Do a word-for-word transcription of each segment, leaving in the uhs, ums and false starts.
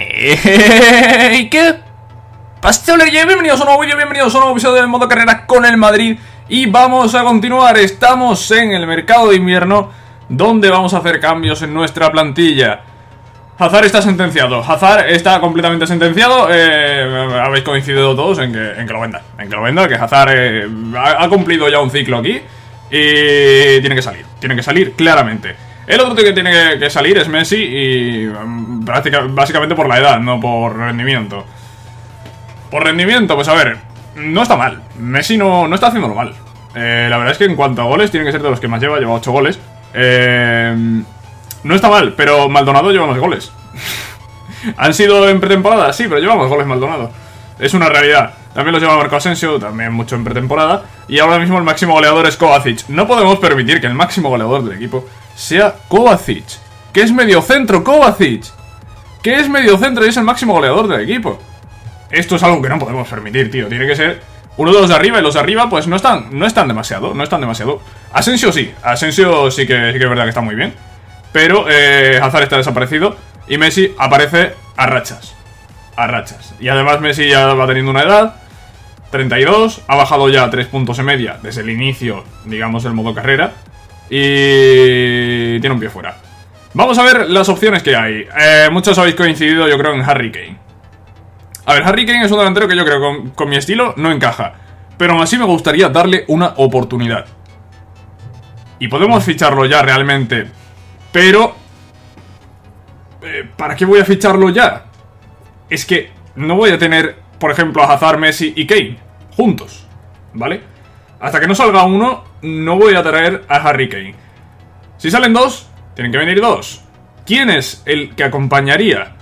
¿Y qué pasa? Bienvenidos a un nuevo vídeo, bienvenidos a un nuevo episodio de Modo Carrera con el Madrid. Y vamos a continuar, estamos en el mercado de invierno, donde vamos a hacer cambios en nuestra plantilla. Hazard está sentenciado, Hazard está completamente sentenciado. eh, Habéis coincidido todos en que, en que lo venda, en que lo venda, que Hazard eh, ha, ha cumplido ya un ciclo aquí. Y tiene que salir, tiene que salir claramente. El otro que tiene que, que salir es Messi y um, básicamente por la edad, no por rendimiento. Por rendimiento, pues a ver, no está mal. Messi no, no está haciéndolo mal. eh, La verdad es que en cuanto a goles, tiene que ser de los que más lleva, lleva ocho goles. eh, No está mal, pero Maldonado lleva más goles. ¿Han sido en pretemporada? Sí, pero lleva más goles Maldonado. Es una realidad. También los lleva Marco Asensio, también mucho en pretemporada. Y ahora mismo el máximo goleador es Kovacic. No podemos permitir que el máximo goleador del equipo sea Kovacic, que es mediocentro. Kovacic, que es mediocentro y es el máximo goleador del equipo. Esto es algo que no podemos permitir, tío. Tiene que ser uno de los de arriba, y los de arriba pues no están, no están demasiado, no están demasiado. Asensio sí, Asensio sí que, sí que es verdad que está muy bien. Pero eh, Hazard está desaparecido y Messi aparece a rachas. A rachas. Y además Messi ya va teniendo una edad, treinta y dos, ha bajado ya tres puntos en media desde el inicio, digamos, del modo carrera. Y tiene un pie fuera. Vamos a ver las opciones que hay. eh, Muchos habéis coincidido, yo creo, en Harry Kane. A ver, Harry Kane es un delantero que yo creo que con, con mi estilo no encaja, pero aún así me gustaría darle una oportunidad. Y podemos ficharlo ya realmente. Pero eh, ¿para qué voy a ficharlo ya? Es que no voy a tener, por ejemplo, a Hazard, Messi y Kane juntos, ¿vale? Hasta que no salga uno, no voy a traer a Harry Kane. Si salen dos, tienen que venir dos. ¿Quién es el que acompañaría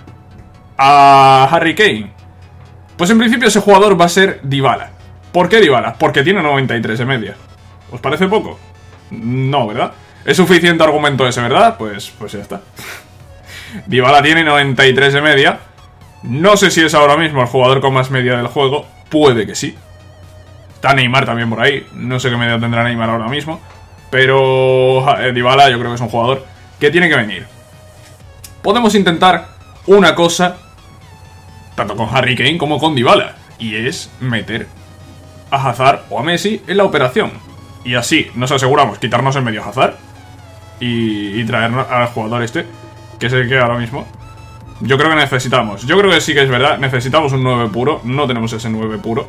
a Harry Kane? Pues en principio ese jugador va a ser Dybala. ¿Por qué Dybala? Porque tiene noventa y tres de media. ¿Os parece poco? No, ¿verdad? Es suficiente argumento ese, ¿verdad? Pues, pues ya está. Dybala tiene noventa y tres de media. No sé si es ahora mismo el jugador con más media del juego. Puede que sí. Está Neymar también por ahí. No sé qué media tendrá Neymar ahora mismo. Pero eh, Dybala yo creo que es un jugador que tiene que venir. Podemos intentar una cosa, tanto con Harry Kane como con Dybala, y es meter a Hazard o a Messi en la operación. Y así nos aseguramos quitarnos en medio a Hazard y, y traernos al jugador este, que es el que ahora mismo yo creo que necesitamos. Yo creo que sí que es verdad, necesitamos un nueve puro. No tenemos ese nueve puro.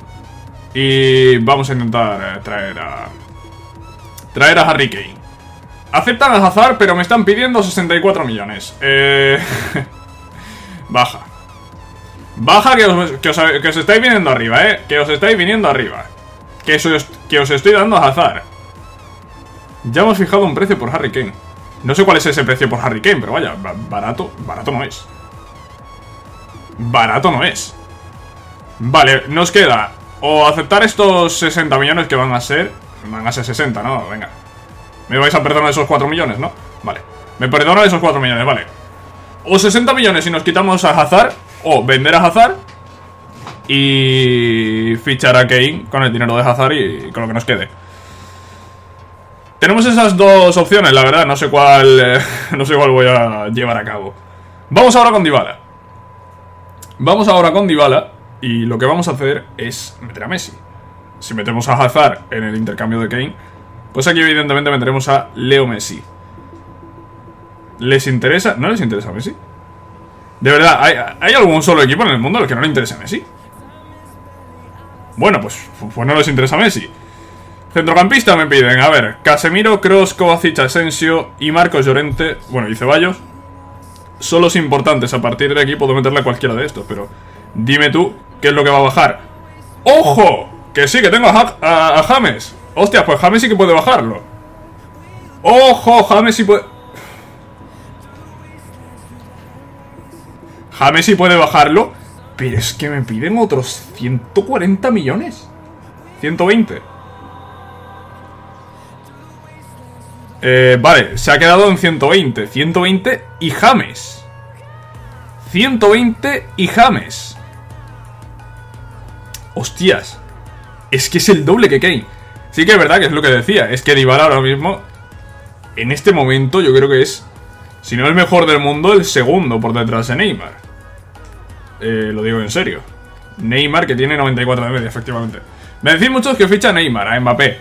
Y vamos a intentar eh, traer a Traer a Harry Kane. Aceptan a Hazard, pero me están pidiendo sesenta y cuatro millones. Eh... Baja. Baja que os, que, os, que os estáis viniendo arriba, eh. Que os estáis viniendo arriba. Que os, que os estoy dando a Hazard. Ya hemos fijado un precio por Harry Kane. No sé cuál es ese precio por Harry Kane, pero vaya, barato, barato no es. Barato no es. Vale, nos queda o aceptar estos sesenta millones que van a ser. Van a ser sesenta, ¿no? Venga. Me vais a perdonar esos cuatro millones, ¿no? Vale. Me perdonan esos cuatro millones, vale. O sesenta millones si nos quitamos a Hazard, o vender a Hazard y fichar a Kane con el dinero de Hazard y con lo que nos quede. Tenemos esas dos opciones, la verdad. No sé cuál eh, no sé cuál voy a llevar a cabo. Vamos ahora con Dybala. Vamos ahora con Dybala. Y lo que vamos a hacer es meter a Messi. Si metemos a Hazard en el intercambio de Kane, pues aquí evidentemente meteremos a Leo Messi. ¿Les interesa? ¿No les interesa a Messi? De verdad, ¿hay, ¿hay algún solo equipo en el mundo al que no le interesa a Messi? Bueno, pues, pues no les interesa a Messi. Centrocampista me piden, a ver, Casemiro, Kroos, Kovacic, Asensio y Marcos Llorente, bueno, y Ceballos. Son los importantes. A partir de aquí puedo meterle a cualquiera de estos, pero dime tú qué es lo que va a bajar. ¡Ojo! Que sí, que tengo a, a, a James. Hostia, pues James sí que puede bajarlo. ¡Ojo! James sí puede... James sí puede bajarlo. Pero es que me piden otros ciento cuarenta millones. ciento veinte. Eh, vale, se ha quedado en ciento veinte. ciento veinte y James. ciento veinte y James. Hostias. Es que es el doble que Kane. Sí que es verdad que es lo que decía. Es que Dybala ahora mismo, en este momento, yo creo que es, si no el mejor del mundo, el segundo por detrás de Neymar. eh, lo digo en serio. Neymar, que tiene noventa y cuatro de media, efectivamente. Me decís muchos que ficha a Neymar, a Mbappé.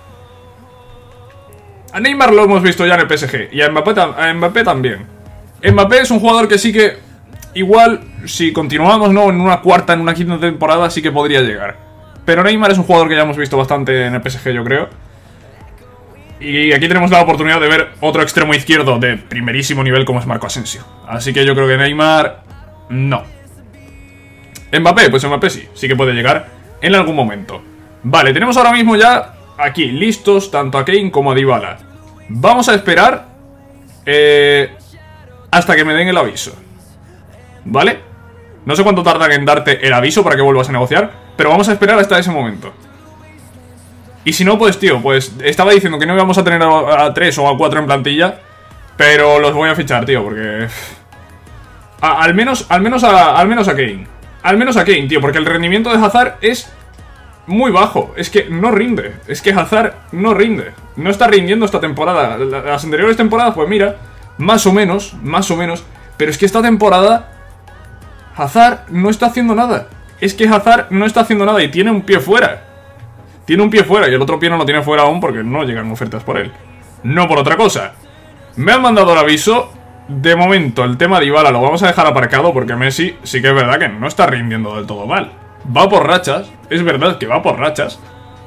A Neymar lo hemos visto ya en el P S G. Y a Mbappé, a Mbappé también. Mbappé es un jugador que sí que... Igual, si continuamos, ¿no? En una cuarta, en una quinta temporada, sí que podría llegar. Pero Neymar es un jugador que ya hemos visto bastante en el P S G, yo creo. Y aquí tenemos la oportunidad de ver otro extremo izquierdo de primerísimo nivel como es Marco Asensio. Así que yo creo que Neymar... no. Mbappé, pues Mbappé sí, sí que puede llegar en algún momento. Vale, tenemos ahora mismo ya aquí listos tanto a Kane como a Dybala. Vamos a esperar eh, hasta que me den el aviso. ¿Vale? No sé cuánto tardan en darte el aviso para que vuelvas a negociar, pero vamos a esperar hasta ese momento. Y si no, pues tío, pues estaba diciendo que no íbamos a tener a tres o a cuatro en plantilla, pero los voy a fichar, tío, porque... A, al menos, al menos a, al menos a Kane. Al menos a Kane, tío, porque el rendimiento de Hazard es muy bajo. Es que no rinde. Es que Hazard no rinde. No está rindiendo esta temporada. Las anteriores temporadas, pues mira, más o menos, más o menos. Pero es que esta temporada Hazard no está haciendo nada. Es que Hazard no está haciendo nada y tiene un pie fuera. Tiene un pie fuera y el otro pie no lo tiene fuera aún porque no llegan ofertas por él. No por otra cosa. Me han mandado el aviso. De momento, el tema de Dybala lo vamos a dejar aparcado porque Messi sí que es verdad que no está rindiendo del todo mal. Va por rachas, es verdad que va por rachas,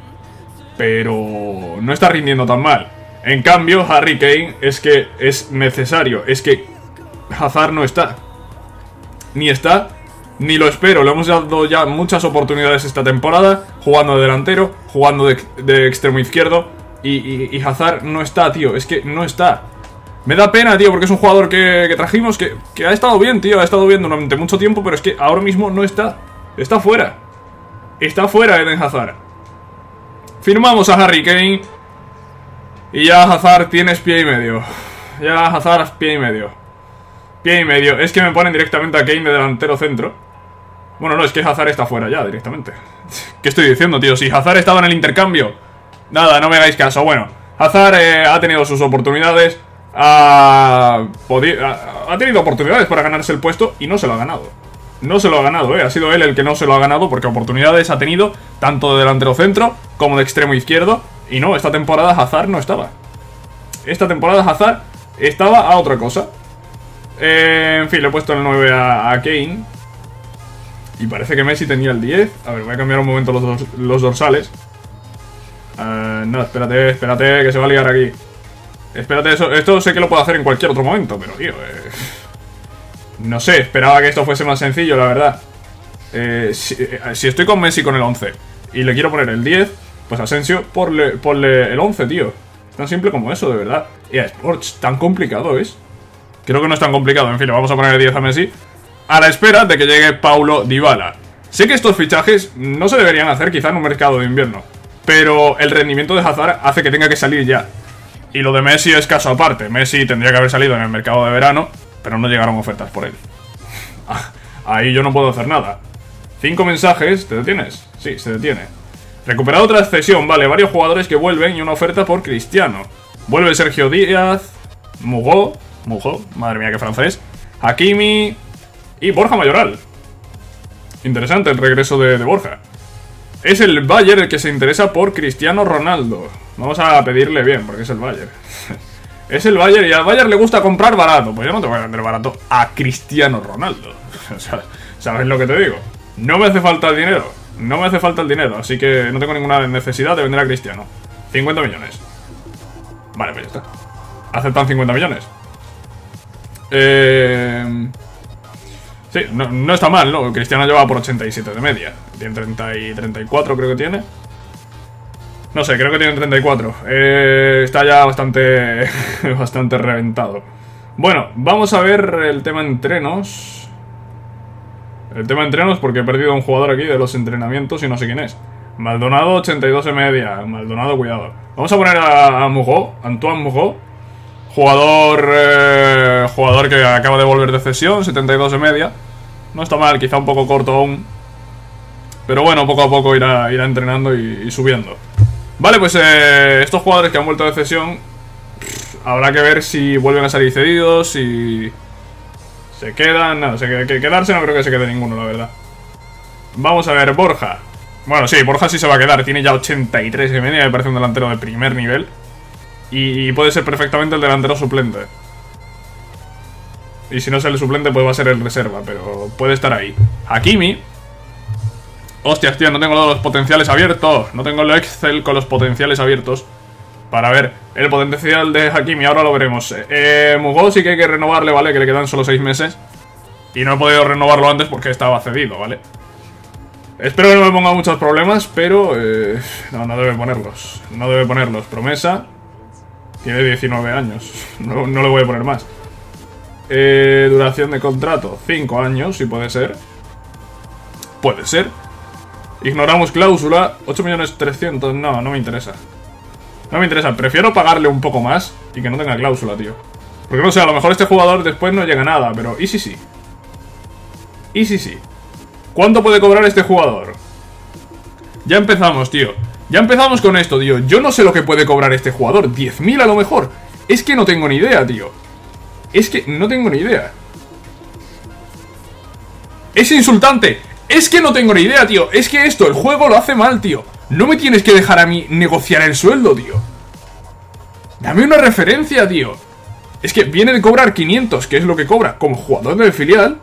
pero no está rindiendo tan mal. En cambio, Harry Kane es que es necesario, es que Hazard no está. Ni está, ni lo espero. Le hemos dado ya muchas oportunidades esta temporada, jugando de delantero, jugando de, de extremo izquierdo, y, y, y Hazard no está, tío, es que no está. Me da pena, tío, porque es un jugador que, que trajimos que, que ha estado bien, tío. Ha estado bien durante mucho tiempo, pero es que ahora mismo no está. Está fuera. Está fuera Eden Hazard. Firmamos a Harry Kane. Y ya Hazard tienes pie y medio. Ya Hazard pie y medio. Pie y medio. Es que me ponen directamente a Kane de delantero centro. Bueno, no, es que Hazard está fuera ya directamente. ¿Qué estoy diciendo, tío? Si Hazard estaba en el intercambio. Nada, no me hagáis caso. Bueno, Hazard eh, ha tenido sus oportunidades. Ha, ha, ha tenido oportunidades para ganarse el puesto y no se lo ha ganado. No se lo ha ganado, eh. Ha sido él el que no se lo ha ganado porque oportunidades ha tenido tanto de delantero centro como de extremo izquierdo. Y no, esta temporada Hazard no estaba. Esta temporada Hazard estaba a otra cosa. eh, En fin, le he puesto el nueve a, a Kane. Y parece que Messi tenía el diez. A ver, voy a cambiar un momento los, dos, los dorsales. uh, No, espérate, espérate que se va a liar aquí. Espérate, eso, esto sé que lo puedo hacer en cualquier otro momento, pero tío, eh, no sé, esperaba que esto fuese más sencillo, la verdad. eh, si, eh, si estoy con Messi con el once y le quiero poner el diez, pues Asensio, ponle, ponle el once, tío. Tan simple como eso, de verdad. Y a Sports, tan complicado es. Creo que no es tan complicado, en fin, le vamos a poner el diez a Messi a la espera de que llegue Paulo Dybala. Sé que estos fichajes no se deberían hacer quizá en un mercado de invierno, pero el rendimiento de Hazard hace que tenga que salir ya. Y lo de Messi es caso aparte. Messi tendría que haber salido en el mercado de verano, pero no llegaron ofertas por él. Ahí yo no puedo hacer nada. Cinco mensajes, ¿te detienes? Sí, se detiene. Recuperado tras cesión, vale, varios jugadores que vuelven y una oferta por Cristiano. Vuelve Sergio Díaz, Mugó, Mugó, madre mía qué francés, Hakimi y Borja Mayoral. Interesante el regreso de, de Borja. Es el Bayern el que se interesa por Cristiano Ronaldo. Vamos a pedirle bien, porque es el Bayern. Es el Bayern y al Bayern le gusta comprar barato. Pues yo no te voy a vender barato a Cristiano Ronaldo. O sea, ¿sabes lo que te digo? No me hace falta el dinero. No me hace falta el dinero, así que no tengo ninguna necesidad de vender a Cristiano. cincuenta millones. Vale, pues ya está. Aceptan cincuenta millones. Eh... Sí, no, no está mal, ¿no? Cristiano lleva por ochenta y siete de media. Tiene treinta y treinta y cuatro, creo que tiene. No sé, creo que tiene treinta y cuatro. Eh, está ya bastante bastante reventado. Bueno, vamos a ver el tema entrenos. El tema entrenos porque he perdido a un jugador aquí de los entrenamientos y no sé quién es. Maldonado, ochenta y dos de media. Maldonado, cuidado. Vamos a poner a, a Mugó, Antoine Mugó. Jugador eh, jugador que acaba de volver de cesión, setenta y dos de media. No está mal, quizá un poco corto aún. Pero bueno, poco a poco irá, irá entrenando y, y subiendo. Vale, pues eh, estos jugadores que han vuelto de cesión, pff, habrá que ver si vuelven a salir cedidos, si, Se quedan... No, se, que quedarse no creo que se quede ninguno, la verdad. Vamos a ver, Borja. Bueno, sí, Borja sí se va a quedar. Tiene ya ochenta y tres de media, me parece un delantero de primer nivel. Y, y puede ser perfectamente el delantero suplente. Y si no es el suplente, pues va a ser el reserva, pero puede estar ahí. Hakimi. Hostias, tío, no tengo los potenciales abiertos. No tengo el Excel con los potenciales abiertos para ver el potencial de Hakimi. Ahora lo veremos. Eh, Mugó sí que hay que renovarle, ¿vale? Que le quedan solo seis meses. Y no he podido renovarlo antes porque estaba cedido, ¿vale? Espero que no me ponga muchos problemas, pero... Eh, no, no debe ponerlos. No debe ponerlos. Promesa. Tiene diecinueve años. No, no le voy a poner más. Eh, duración de contrato. cinco años, si puede ser. Puede ser. Ignoramos cláusula. ocho millones trescientos. No, no me interesa. No me interesa. Prefiero pagarle un poco más y que no tenga cláusula, tío. Porque no sé, a lo mejor este jugador después no llega a nada, pero... ¿Y si sí? ¿Y si sí? ¿Cuánto puede cobrar este jugador? Ya empezamos, tío. Ya empezamos con esto, tío. Yo no sé lo que puede cobrar este jugador. diez mil a lo mejor. Es que no tengo ni idea, tío. Es que no tengo ni idea. Es insultante. Es que no tengo ni idea, tío. Es que esto, el juego lo hace mal, tío. No me tienes que dejar a mí negociar el sueldo, tío. Dame una referencia, tío. Es que viene de cobrar quinientos, que es lo que cobra como jugador del filial.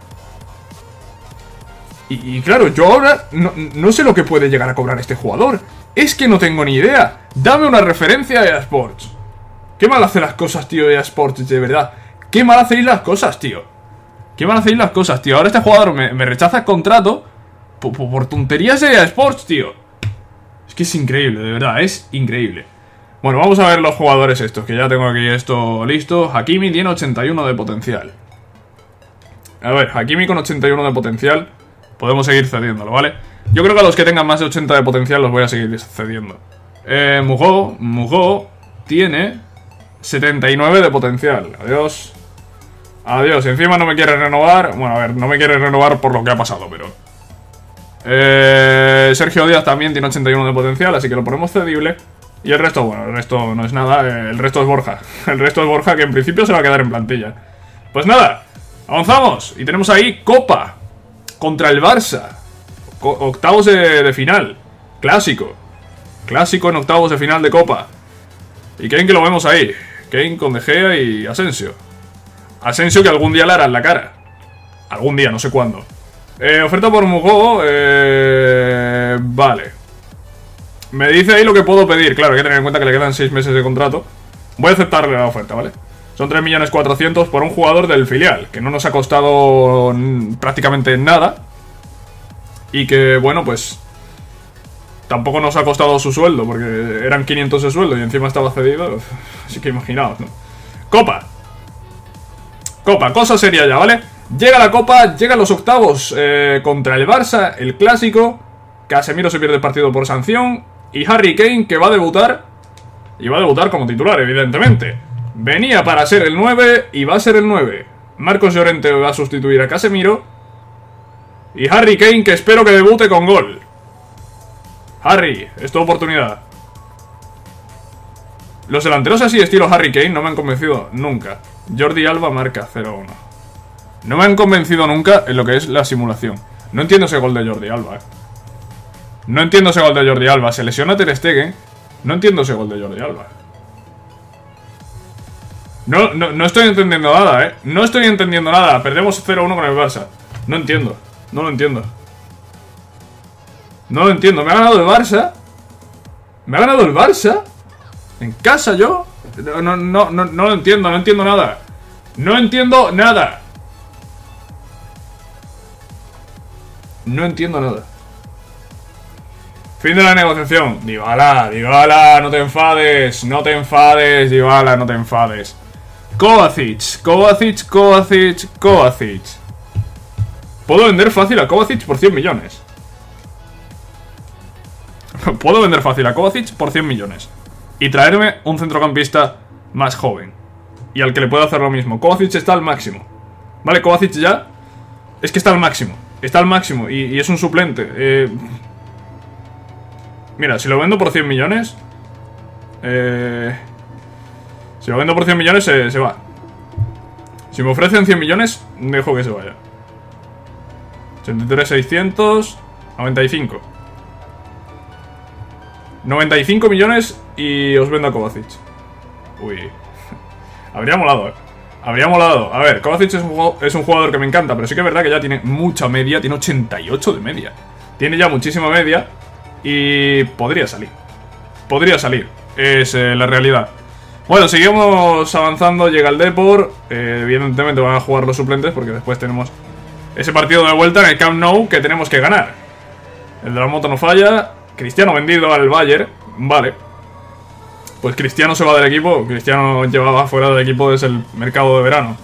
Y, y claro, yo ahora no, no sé lo que puede llegar a cobrar este jugador. Es que no tengo ni idea. Dame una referencia a E A Sports. Qué mal hace las cosas, tío, E A Sports, de verdad. Qué mal hacéis las cosas, tío. Qué mal hacéis las cosas, tío. Ahora este jugador me, me rechaza el contrato por, por, por tonterías de E A Sports, tío. Es que es increíble, de verdad, es increíble. Bueno, vamos a ver los jugadores estos, que ya tengo aquí esto listo. Hakimi tiene ochenta y uno de potencial. A ver, Hakimi con ochenta y uno de potencial. Podemos seguir cediéndolo, ¿vale? Yo creo que a los que tengan más de ochenta de potencial los voy a seguir cediendo. Eh, Mugó, Mugó tiene setenta y nueve de potencial. Adiós. Adiós. Encima no me quiere renovar. Bueno, a ver, no me quiere renovar por lo que ha pasado, pero... Eh, Sergio Díaz también tiene ochenta y uno de potencial, así que lo ponemos cedible. Y el resto, bueno, el resto no es nada. Eh, el resto es Borja. El resto es Borja, que en principio se va a quedar en plantilla. Pues nada, avanzamos. Y tenemos ahí Copa contra el Barça. Octavos de, de final. Clásico. Clásico en octavos de final de Copa. Y Kane, que lo vemos ahí. Kane con De Gea y Asensio. Asensio que algún día le harán la cara. Algún día, no sé cuándo. Eh, oferta por Mugó. Eh, vale. Me dice ahí lo que puedo pedir. Claro, hay que tener en cuenta que le quedan seis meses de contrato. Voy a aceptarle la oferta, ¿vale? Son tres millones cuatrocientos por un jugador del filial, que no nos ha costado prácticamente nada. Y que, bueno, pues... tampoco nos ha costado su sueldo, porque eran quinientos de sueldo y encima estaba cedido. Así que imaginaos, ¿no? Copa. Copa, cosa seria ya, ¿vale? Llega la Copa, llegan los octavos eh, contra el Barça, el clásico. Casemiro se pierde el partido por sanción. Y Harry Kane, que va a debutar. Y va a debutar como titular, evidentemente. Venía para ser el nueve y va a ser el nueve. Marcos Llorente va a sustituir a Casemiro. Y Harry Kane, que espero que debute con gol. Harry, es tu oportunidad. Los delanteros así estilo Harry Kane no me han convencido nunca. Jordi Alba marca cero uno. No me han convencido nunca en lo que es la simulación. No entiendo ese gol de Jordi Alba, eh. No entiendo ese gol de Jordi Alba. Se lesiona Ter Stegen. No entiendo ese gol de Jordi Alba. No, no, no estoy entendiendo nada, eh. No estoy entendiendo nada. Perdemos cero uno con el Barça. No entiendo. No lo entiendo. No lo entiendo. ¿Me ha ganado el Barça? ¿Me ha ganado el Barça? ¿En casa yo? No, no, no, no, no lo entiendo. No entiendo nada. No entiendo nada. No entiendo nada. Fin de la negociación. Dybala, Dybala, no te enfades. No te enfades, Dybala, no te enfades. Kovacic, Kovacic, Kovacic, Kovacic. Puedo vender fácil a Kovacic por cien millones. Puedo vender fácil a Kovacic por cien millones. Y traerme un centrocampista más joven. Y al que le pueda hacer lo mismo. Kovacic está al máximo. Vale, Kovacic ya. Es que está al máximo. Está al máximo y, y es un suplente. Eh... Mira, si lo vendo por cien millones... Eh... Si lo vendo por cien millones se, se va. Si me ofrecen cien millones, dejo que se vaya. ochenta y tres seiscientos noventa y cinco. noventa y cinco millones y os vendo a Kovacic. Uy. Habría molado, eh. Habría molado. A ver, Kovacic es un, es un jugador que me encanta, pero sí que es verdad que ya tiene mucha media. Tiene ochenta y ocho de media. Tiene ya muchísima media y podría salir. Podría salir. Es eh, la realidad. Bueno, seguimos avanzando. Llega el Depor. Eh, evidentemente van a jugar los suplentes porque después tenemos ese partido de vuelta en el Camp Nou que tenemos que ganar. El de la moto no falla. Cristiano vendido al Bayern. Vale. Pues Cristiano se va del equipo. Cristiano llevaba fuera del equipo desde el mercado de verano.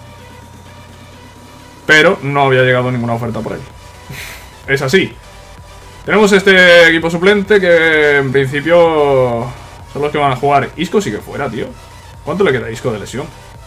Pero no había llegado ninguna oferta por él. Es así. Tenemos este equipo suplente que en principio son los que van a jugar. Isco sigue fuera, tío. ¿Cuánto le queda a Isco de lesión?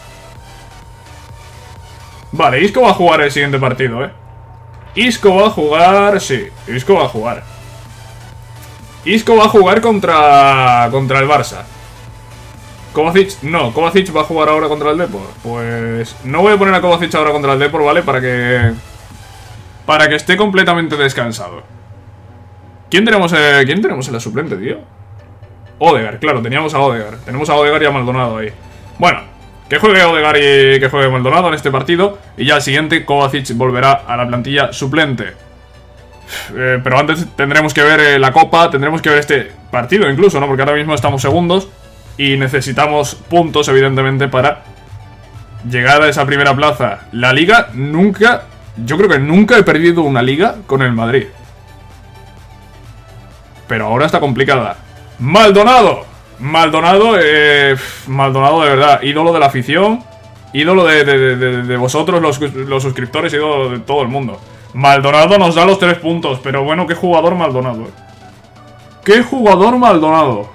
Vale, Isco va a jugar el siguiente partido, eh. Isco va a jugar... Sí, Isco va a jugar. Isco va a jugar contra... Contra el Barça. Kovacic... No, Kovacic va a jugar ahora contra el Depor. Pues... No voy a poner a Kovacic ahora contra el Depor, ¿vale? Para que... Para que esté completamente descansado. ¿Quién tenemos, eh... ¿Quién tenemos en la suplente, tío? Odegaard, claro, teníamos a Odegaard. Tenemos a Odegaard y a Maldonado ahí. Bueno, que juegue Odegaard y que juegue Maldonado en este partido. Y ya al siguiente Kovacic volverá a la plantilla suplente. eh, Pero antes tendremos que ver eh, la Copa. Tendremos que ver este partido incluso, ¿no? Porque ahora mismo estamos segundos y necesitamos puntos, evidentemente, para llegar a esa primera plaza. La Liga nunca... Yo creo que nunca he perdido una Liga con el Madrid. Pero ahora está complicada. Maldonado. Maldonado, eh, Maldonado de verdad, ídolo de la afición. Ídolo de, de, de, de vosotros, los, los suscriptores, ídolo de todo el mundo. Maldonado nos da los tres puntos. Pero bueno, qué jugador Maldonado, eh. Qué jugador Maldonado.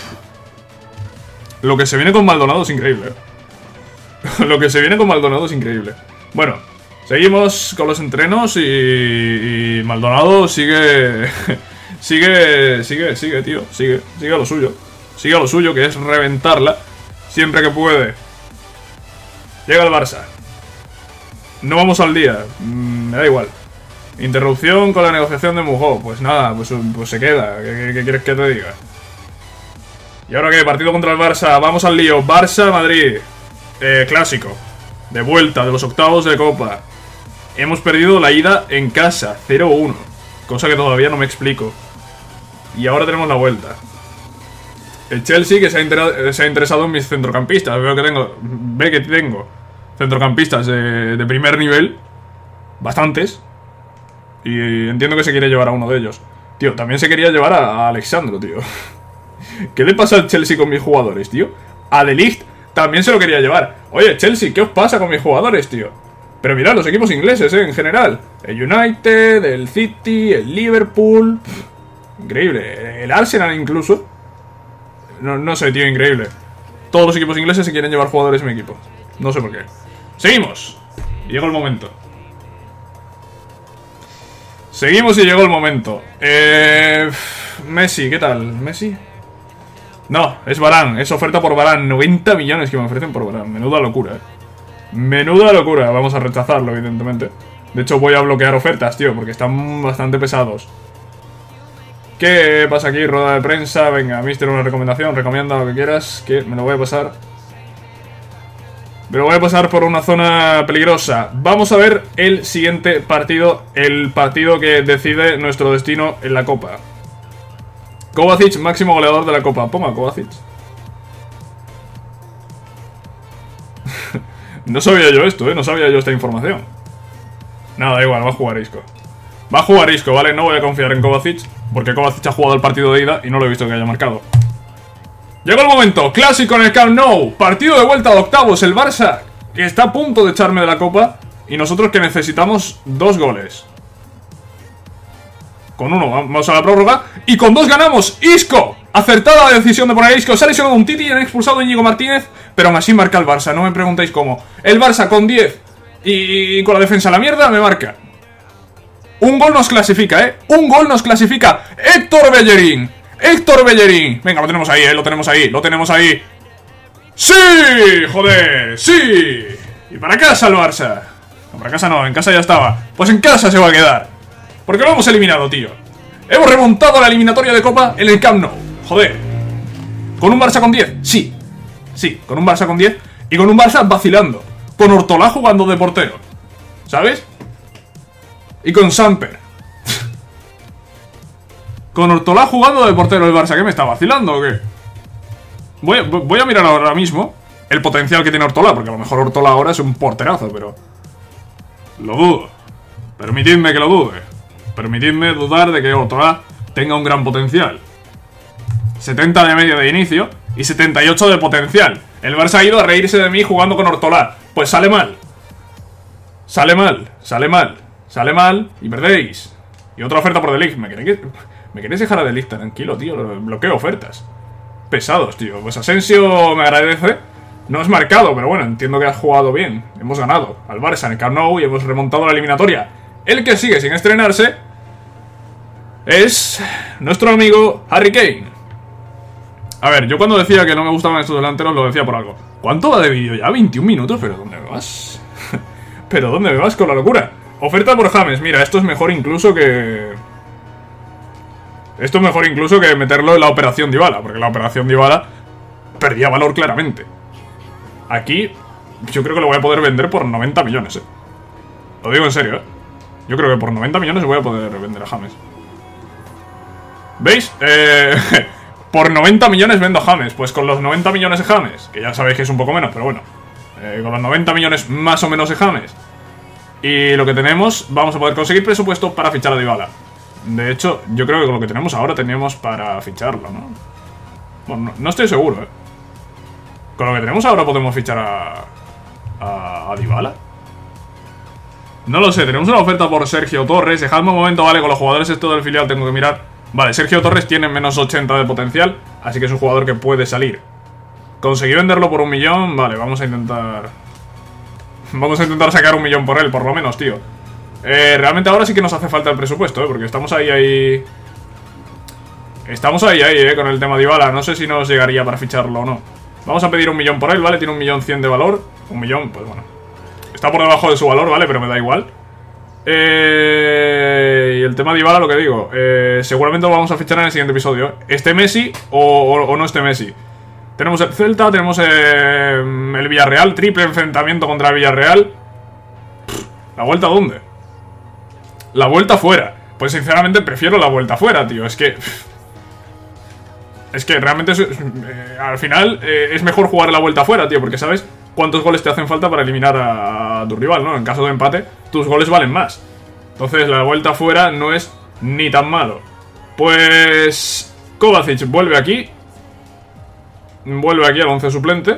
Lo que se viene con Maldonado es increíble, eh. Lo que se viene con Maldonado es increíble. Bueno, seguimos con los entrenos y, y Maldonado sigue... Sigue, sigue, sigue, tío. Sigue, sigue a lo suyo. Sigue a lo suyo, que es reventarla siempre que puede. Llega el Barça. No vamos al día. Mm, me da igual. Interrupción con la negociación de Mujó. Pues nada, pues, pues se queda. ¿Qué, qué, qué quieres que te diga? ¿Y ahora qué? Partido contra el Barça. Vamos al lío. Barça-Madrid. Eh, clásico. De vuelta de los octavos de Copa. Hemos perdido la ida en casa. cero uno. Cosa que todavía no me explico. Y ahora tenemos la vuelta. El Chelsea que se ha, se ha interesado en mis centrocampistas. Veo que tengo... Ve que tengo centrocampistas de, de primer nivel. Bastantes. Y entiendo que se quiere llevar a uno de ellos. Tío, también se quería llevar a, a Alexandro, tío. ¿Qué le pasa al Chelsea con mis jugadores, tío? A De Ligt también se lo quería llevar. Oye, Chelsea, ¿qué os pasa con mis jugadores, tío? Pero mirad, los equipos ingleses, eh, en general. El United, el City, el Liverpool... Increíble. El Arsenal incluso. No, no sé, tío, increíble. Todos los equipos ingleses se quieren llevar jugadores en mi equipo. No sé por qué. Seguimos. Y llegó el momento. Seguimos y llegó el momento. Eh... Messi, ¿qué tal? ¿Messi? No, es Varane. Es oferta por Varane. noventa millones que me ofrecen por Varane. Menuda locura, eh. Menuda locura. Vamos a rechazarlo, evidentemente. De hecho, voy a bloquear ofertas, tío, porque están bastante pesados. ¿Qué pasa aquí? Rueda de prensa. Venga, mister, una recomendación. Recomienda lo que quieras. Que me lo voy a pasar. Me lo voy a pasar por una zona peligrosa. Vamos a ver el siguiente partido. El partido que decide nuestro destino en la Copa. Kovacic, máximo goleador de la Copa. Ponga Kovacic. No sabía yo esto, ¿eh? No sabía yo esta información. Nada, da igual, va a jugar Isco. Va a jugar Isco, ¿vale? No voy a confiar en Kovacic, porque Kovacic ha jugado el partido de ida y no lo he visto que haya marcado. Llegó el momento, clásico en el Camp Nou. Partido de vuelta de octavos, el Barça, que está a punto de echarme de la Copa, y nosotros que necesitamos dos goles. Con uno vamos a la prórroga, y con dos ganamos. Isco, acertada la decisión de poner a Isco. Se ha lesionado un Titi y han expulsado a Íñigo Martínez, pero aún así marca el Barça, no me preguntéis cómo. El Barça con diez y con la defensa a la mierda me marca. Un gol nos clasifica, ¿eh? Un gol nos clasifica. Héctor Bellerín. Héctor Bellerín. Venga, lo tenemos ahí, ¿eh? Lo tenemos ahí, lo tenemos ahí. ¡Sí! ¡Joder! ¡Sí! Y para casa el Barça. para casa no, en casa ya estaba. Pues en casa se va a quedar. Porque lo hemos eliminado, tío. Hemos remontado la eliminatoria de Copa en el Camp Nou. Joder. ¿Con un Barça con diez? Sí. Sí, con un Barça con diez. Y con un Barça vacilando. Con Ortolá jugando de portero. ¿Sabes? Y con Samper. Con Ortolá jugando de portero el Barça. ¿Qué me está vacilando o qué? Voy, voy a mirar ahora mismo el potencial que tiene Ortolá. Porque a lo mejor Ortolá ahora es un porterazo, pero... lo dudo. Permitidme que lo dude. Permitidme dudar de que Ortolá tenga un gran potencial. setenta de media de inicio y setenta y ocho de potencial. El Barça ha ido a reírse de mí jugando con Ortolá. Pues sale mal. Sale mal, sale mal, sale mal y perdéis. Y otra oferta por The Ligt. ¿Me queréis, ¿Me queréis dejar a The Ligt tranquilo, tío? Bloqueo ofertas. Pesados, tío. Pues Asensio me agradece. No es marcado, pero bueno, entiendo que has jugado bien. Hemos ganado al Barça en el Camp Nou y hemos remontado la eliminatoria. El que sigue sin estrenarse es nuestro amigo Harry Kane. A ver, yo cuando decía que no me gustaban estos delanteros lo decía por algo. ¿Cuánto va de vídeo ya? veintiún minutos, pero ¿dónde vas? ¿Pero dónde me vas con la locura? Oferta por James. Mira, esto es mejor incluso que... Esto es mejor incluso que meterlo en la operación Dybala, porque la operación Dybala perdía valor claramente. Aquí yo creo que lo voy a poder vender por noventa millones, eh. Lo digo en serio, eh. Yo creo que por noventa millones voy a poder vender a James. ¿Veis? Eh... por noventa millones vendo a James. Pues con los noventa millones de James, que ya sabéis que es un poco menos, pero bueno, eh, con los noventa millones más o menos de James y lo que tenemos, vamos a poder conseguir presupuesto para fichar a Dybala. De hecho, yo creo que con lo que tenemos ahora tenemos para ficharlo, ¿no? Bueno, no, no estoy seguro, ¿eh? Con lo que tenemos ahora podemos fichar a... A, a Dybala. No lo sé, tenemos una oferta por Sergio Torres. Dejadme un momento, vale, con los jugadores esto del filial tengo que mirar. Vale, Sergio Torres tiene menos ochenta de potencial, así que es un jugador que puede salir. Conseguí venderlo por un millón, vale, vamos a intentar... Vamos a intentar sacar un millón por él, por lo menos, tío. Eh, realmente ahora sí que nos hace falta el presupuesto, ¿eh? Porque estamos ahí, ahí... Estamos ahí, ahí, ¿eh? Con el tema de Dybala. No sé si nos llegaría para ficharlo o no. Vamos a pedir un millón por él, ¿vale? Tiene un millón cien de valor. Un millón, pues bueno. Está por debajo de su valor, ¿vale? Pero me da igual. Eh... Y el tema de Dybala, lo que digo. Eh... Seguramente lo vamos a fichar en el siguiente episodio. ¿Esté Messi o, o, o no esté Messi? Tenemos el Celta, tenemos eh, el Villarreal. Triple enfrentamiento contra el Villarreal. ¿La vuelta dónde? La vuelta fuera. Pues sinceramente prefiero la vuelta fuera, tío. Es que... Es que realmente es, eh, al final eh, es mejor jugar la vuelta fuera, tío. Porque sabes cuántos goles te hacen falta para eliminar a, a tu rival, ¿no? En caso de empate, tus goles valen más. Entonces la vuelta fuera no es ni tan malo. Pues... Kovacic vuelve aquí. Vuelve aquí al once suplente.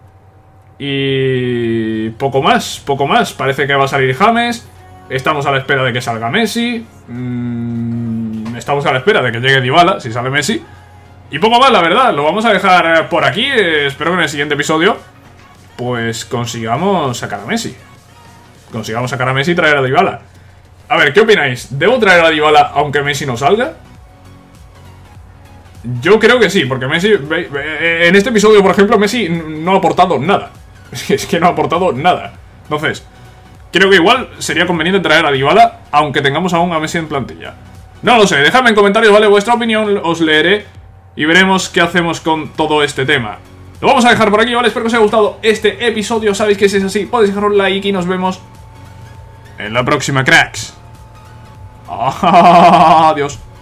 Y... Poco más, poco más. Parece que va a salir James. Estamos a la espera de que salga Messi. mm, Estamos a la espera de que llegue Dybala, si sale Messi. Y poco más, la verdad. Lo vamos a dejar por aquí. eh, Espero que en el siguiente episodio pues consigamos sacar a Messi. Consigamos sacar a Messi y traer a Dybala. A ver, ¿qué opináis? ¿Debo traer a Dybala aunque Messi no salga? Yo creo que sí, porque Messi... En este episodio, por ejemplo, Messi no ha aportado nada. Es que no ha aportado nada. Entonces, creo que igual sería conveniente traer a Dybala, aunque tengamos aún a Messi en plantilla. No lo sé, dejadme en comentarios, ¿vale? Vuestra opinión, os leeré y veremos qué hacemos con todo este tema. Lo vamos a dejar por aquí, ¿vale? Espero que os haya gustado este episodio. Sabéis que si es así, podéis dejar un like y nos vemos en la próxima, cracks. Adiós.